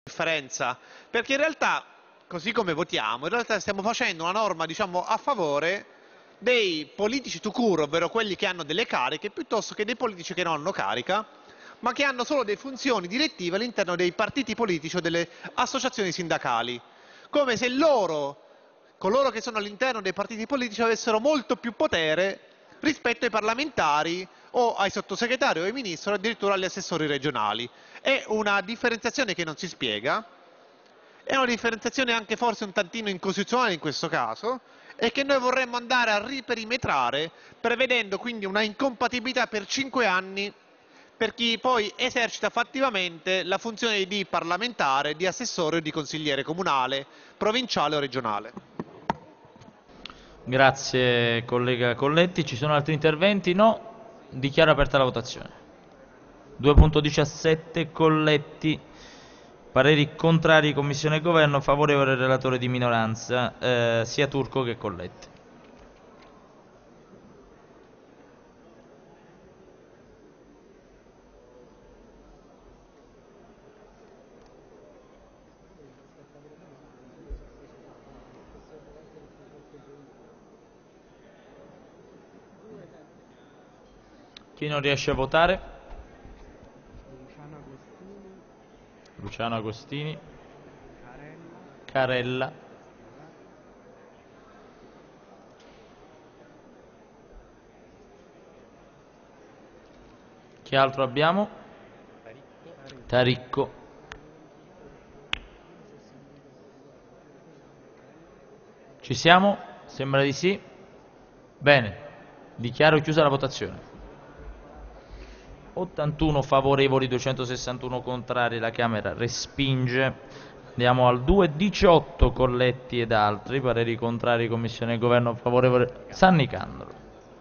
differenza, perché in realtà, così come votiamo, in realtà stiamo facendo una norma, diciamo, a favore dei politici tout court, ovvero quelli che hanno delle cariche, piuttosto che dei politici che non hanno carica, ma che hanno solo delle funzioni direttive all'interno dei partiti politici o delle associazioni sindacali. Come se coloro che sono all'interno dei partiti politici avessero molto più potere rispetto ai parlamentari o ai sottosegretari o ai ministri o addirittura agli assessori regionali. È una differenziazione che non si spiega, è una differenziazione anche forse un tantino incostituzionale in questo caso e che noi vorremmo andare a riperimetrare, prevedendo quindi una incompatibilità per 5 anni per chi poi esercita fattivamente la funzione di parlamentare, di assessore o di consigliere comunale, provinciale o regionale. Grazie collega Colletti. Ci sono altri interventi? No. Dichiaro aperta la votazione. 2.17 Colletti. Pareri contrari, Commissione e Governo, favorevole relatore di minoranza, sia Turco che Colletti. Chi non riesce a votare? Luciano Agostini. Carella. Chi altro abbiamo? Taricco. Ci siamo? Sembra di sì. Bene, dichiaro chiusa la votazione. 81 favorevoli, 261 contrari, la Camera respinge. Andiamo al 2.18 Colletti ed altri, pareri contrari, Commissione e Governo favorevole, San Nicandro.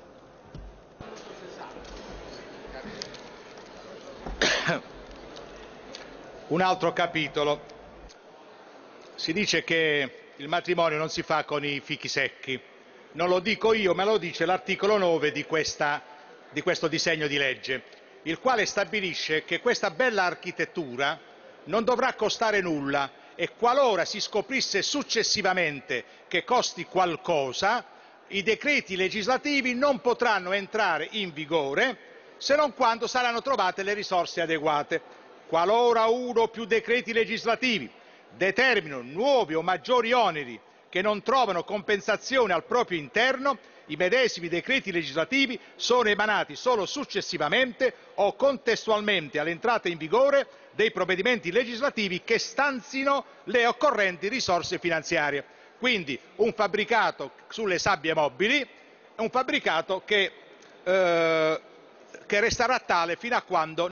Un altro capitolo. Si dice che il matrimonio non si fa con i fichi secchi. Non lo dico io, ma lo dice l'articolo 9 di questo disegno di legge, il quale stabilisce che questa bella architettura non dovrà costare nulla e qualora si scoprisse successivamente che costi qualcosa, i decreti legislativi non potranno entrare in vigore se non quando saranno trovate le risorse adeguate. Qualora uno o più decreti legislativi determinano nuovi o maggiori oneri che non trovano compensazione al proprio interno, i medesimi decreti legislativi sono emanati solo successivamente o contestualmente all'entrata in vigore dei provvedimenti legislativi che stanzino le occorrenti risorse finanziarie. Quindi un fabbricato sulle sabbie mobili è un fabbricato che resterà tale fino a quando